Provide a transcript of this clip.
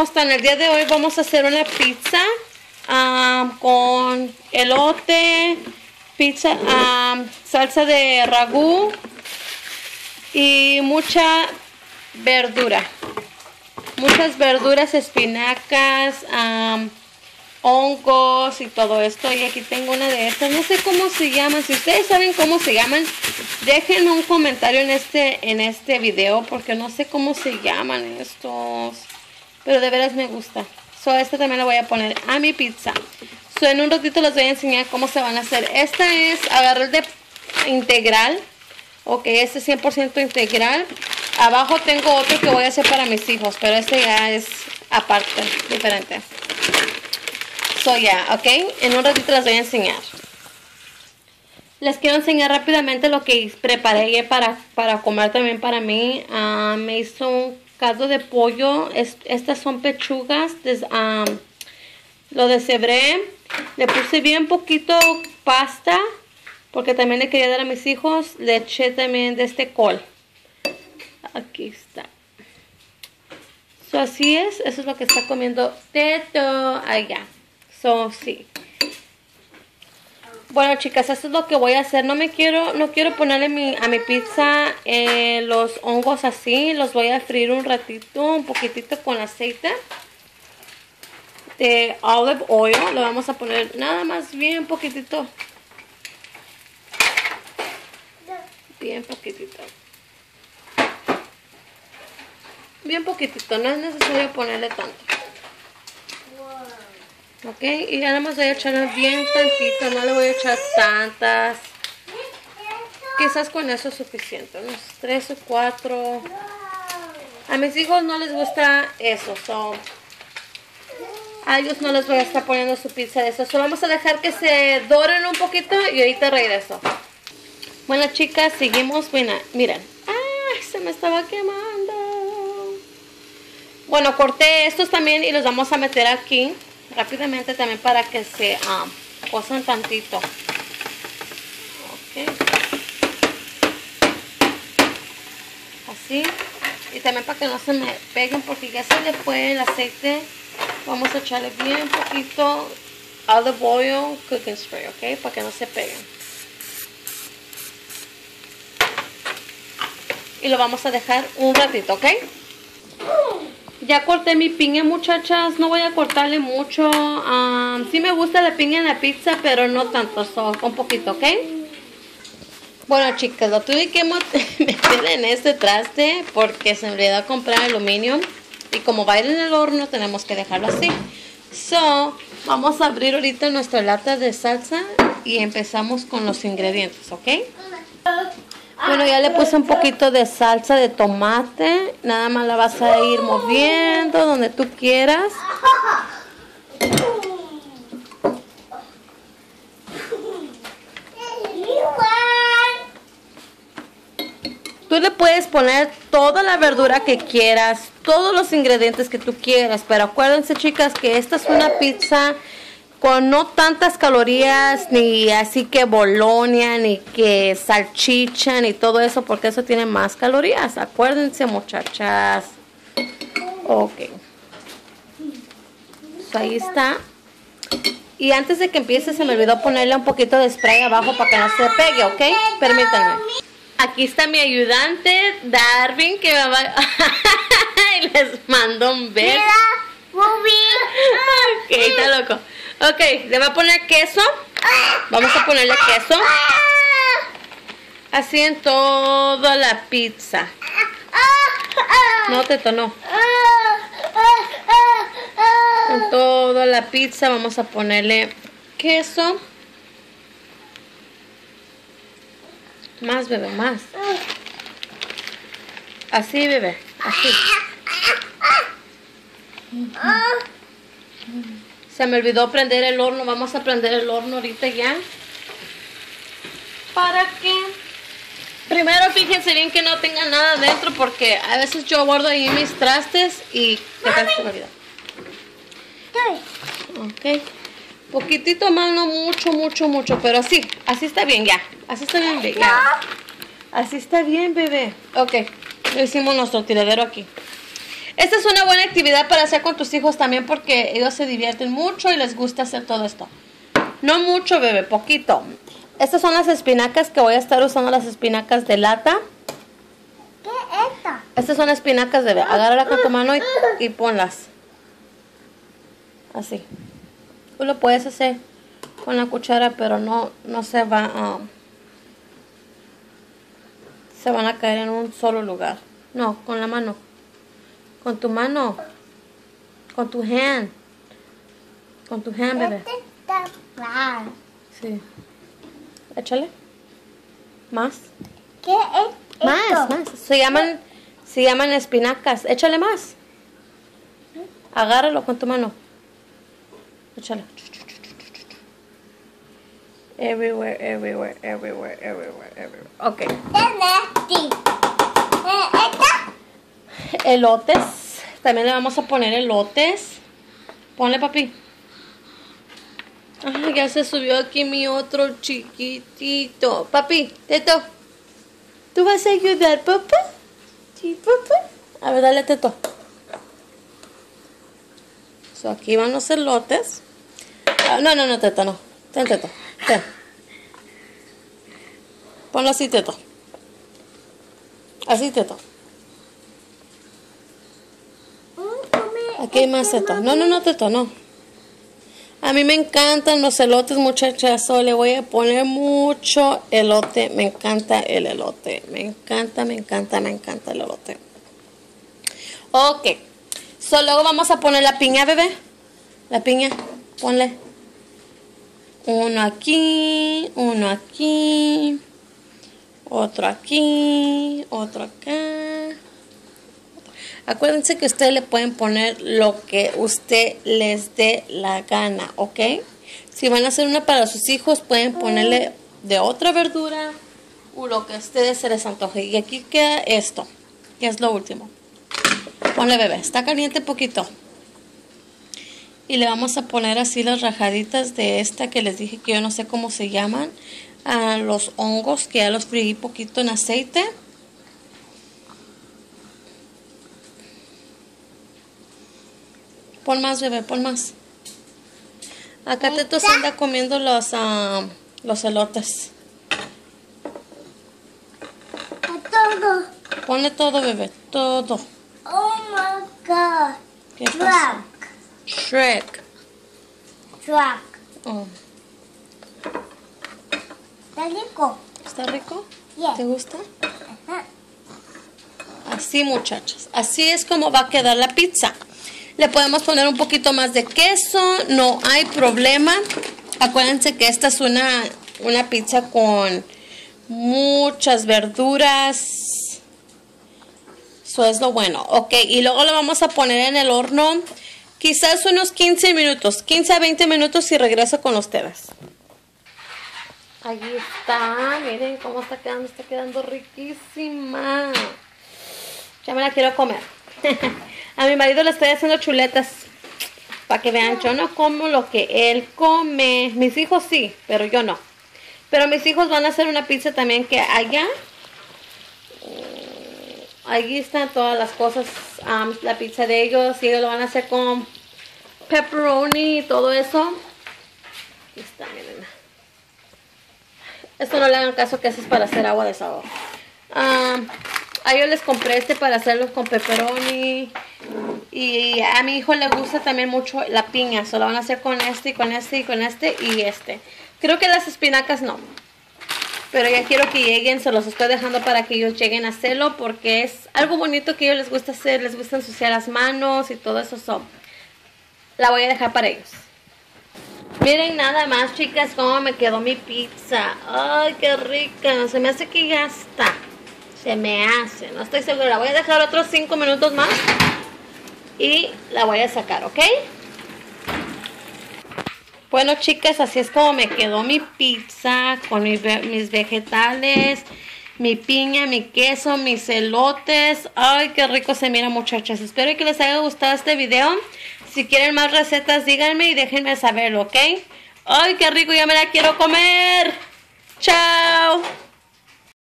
En el día de hoy vamos a hacer una pizza con elote, pizza, salsa de ragú y mucha verdura. Muchas verduras, espinacas, hongos y todo esto. Y aquí tengo una de estas. No sé cómo se llaman. Si ustedes saben cómo se llaman, dejen un comentario en este video, porque no sé cómo se llaman estos. Pero de veras me gusta. Esta también la voy a poner a mi pizza. En un ratito les voy a enseñar cómo se van a hacer. Esta es agarrar de integral. Ok, este es 100% integral. Abajo tengo otro que voy a hacer para mis hijos, pero este ya es aparte, diferente. Ok, en un ratito les voy a enseñar. Les quiero enseñar rápidamente lo que preparé para comer también para mí. Me hizo un caldo de pollo. Estas son pechugas. Lo deshebré. Le puse bien poquito pasta, porque también le quería dar a mis hijos. Le eché también de este col. Aquí está. Así es. Eso es lo que está comiendo Teto allá. Sí. Bueno, chicas, eso es lo que voy a hacer. No quiero ponerle a mi pizza los hongos así. Los voy a freír un ratito, un poquitito con aceite de olive oil. Lo vamos a poner nada más bien poquitito. Bien poquitito. Bien poquitito, no es necesario ponerle tanto. Ok, y ya nada más voy a echarle bien tantito, no le voy a echar tantas. Quizás con eso es suficiente, unos 3 o 4. A mis hijos no les gusta eso, a ellos no les voy a estar poniendo su pizza de eso. Solo vamos a dejar que se doren un poquito y ahorita regreso. Bueno, chicas, seguimos. Miren. ¡Ay! Se me estaba quemando. Bueno, corté estos también y los vamos a meter aquí rápidamente también para que se cosan tantito. Ok. Así. Y también para que no se me peguen, porque ya se le fue el aceite. Vamos a echarle bien poquito olive oil cooking spray, ok, para que no se peguen. Y lo vamos a dejar un ratito, ok. Ya corté mi piña, muchachas. No voy a cortarle mucho. Sí me gusta la piña en la pizza, pero no tanto, un poquito, ok. Bueno, chicas, lo tuve que meter en este traste porque se me olvidó comprar aluminio. Y como va a ir en el horno, tenemos que dejarlo así. Vamos a abrir ahorita nuestra lata de salsa y empezamos con los ingredientes, ¿ok? Bueno, ya le puse un poquito de salsa de tomate. Nada más la vas a ir moviendo donde tú quieras. Tú le puedes poner toda la verdura que quieras, todos los ingredientes que tú quieras, pero acuérdense, chicas, que esta es una pizza con no tantas calorías, ni así que bolonia, ni que salchicha, ni todo eso, porque eso tiene más calorías. Acuérdense, muchachas. Ok. Ahí está. Y antes de que empiece, se me olvidó ponerle un poquito de spray abajo para que no se pegue, ¿ok? Permítanme. Aquí está mi ayudante, Darwin, que me va y les mando un beso. Ok, está loco. Ok, le va a poner queso. Vamos a ponerle queso. Así en toda la pizza. No, Teto, no. En toda la pizza vamos a ponerle queso. Más, bebé, más. Así, bebé, así. Se me olvidó prender el horno. Vamos a prender el horno ahorita ya. Para que... Primero fíjense bien que no tenga nada dentro, porque a veces yo guardo ahí mis trastes y... ¿Qué tal se me olvidó? Ok. Poquitito más, no mucho, pero así está bien ya. Así está bien, bebé. Así está bien, bebé. Ok, hicimos nuestro tiradero aquí. Esta es una buena actividad para hacer con tus hijos también porque ellos se divierten mucho y les gusta hacer todo esto. No mucho, bebé, poquito. Estas son las espinacas que voy a estar usando, las espinacas de lata. ¿Qué es esto? Estas son espinacas, bebé. Agárrala con tu mano y ponlas. Así. Tú lo puedes hacer con la cuchara, pero no se va se van a caer en un solo lugar. No, con la mano. Con tu mano. Con tu hand. Con tu hand, bebé. Este está mal. Sí. Échale. Más. ¿Qué es esto? Más. Se llaman espinacas. Échale más. Agárralo con tu mano. Échale. Everywhere. Ok. Elotes. También le vamos a poner elotes. Ponle, papi. Ay, ya se subió aquí mi otro chiquitito. Papi, Teto. ¿Tú vas a ayudar, papá? Sí, papá. A ver, dale, Teto. So, aquí van los elotes. No, Teto, no. Ten, Teto. Ten. Ponlo así, Teto. Así, Teto. Aquí hay más, Teto. No, Teto, no. A mí me encantan los elotes, muchachas. So, le voy a poner mucho elote. Me encanta el elote. Me encanta el elote. Ok. So, luego vamos a poner la piña, bebé. La piña. Ponle. Uno aquí. Otro aquí. Otro acá. Acuérdense que ustedes le pueden poner lo que usted les dé la gana, ¿ok? Si van a hacer una para sus hijos, pueden ponerle de otra verdura o lo que a ustedes se les antoje. Y aquí queda esto, que es lo último. Ponle, bebé, está caliente poquito. Y le vamos a poner así las rajaditas de esta que les dije que yo no sé cómo se llaman. A los hongos que ya los freí poquito en aceite. Pon más, bebé, pon más. Acá Teto se anda comiendo los elotes. Todo. Ponle todo, bebé, todo. Oh my God. ¿Qué pasa? Shrek. Oh. ¿Está rico? ¿Está rico? Yeah. ¿Te gusta? Ajá. Así, muchachos. Así es como va a quedar la pizza. Le podemos poner un poquito más de queso. No hay problema. Acuérdense que esta es una pizza con muchas verduras. Eso es lo bueno. Ok, y luego lo vamos a poner en el horno. Quizás unos 15 minutos. 15 a 20 minutos y regreso con ustedes. Ahí está. Miren cómo está quedando. Está quedando riquísima. Ya me la quiero comer. A mi marido le estoy haciendo chuletas. Para que vean, yo no como lo que él come. Mis hijos sí, pero yo no. Pero mis hijos van a hacer una pizza también que allá. Allí están todas las cosas. La pizza de ellos. Y ellos lo van a hacer con pepperoni y todo eso. Aquí está, miren. Esto no le hagan caso que eso es para hacer agua de sabor. A ellos les compré este para hacerlos con pepperoni. Y a mi hijo le gusta también mucho la piña. Se lo van a hacer con este y con este y con este y este. Creo que las espinacas no. Pero ya quiero que lleguen. Se los estoy dejando para que ellos lleguen a hacerlo. Porque es algo bonito que a ellos les gusta hacer. Les gusta ensuciar las manos y todo eso. La voy a dejar para ellos. Miren nada más, chicas, cómo me quedó mi pizza. Ay, qué rica. Se me hace que ya está. Se me hace. No estoy segura. La voy a dejar otros 5 minutos más. Y la voy a sacar, ¿ok? Bueno, chicas, así es como me quedó mi pizza. Con mis vegetales. Mi piña, mi queso, mis elotes. Ay, qué rico se mira, muchachas. Espero que les haya gustado este video. Si quieren más recetas, díganme y déjenme saberlo, ¿ok? ¡Ay, qué rico! Ya me la quiero comer. ¡Chao!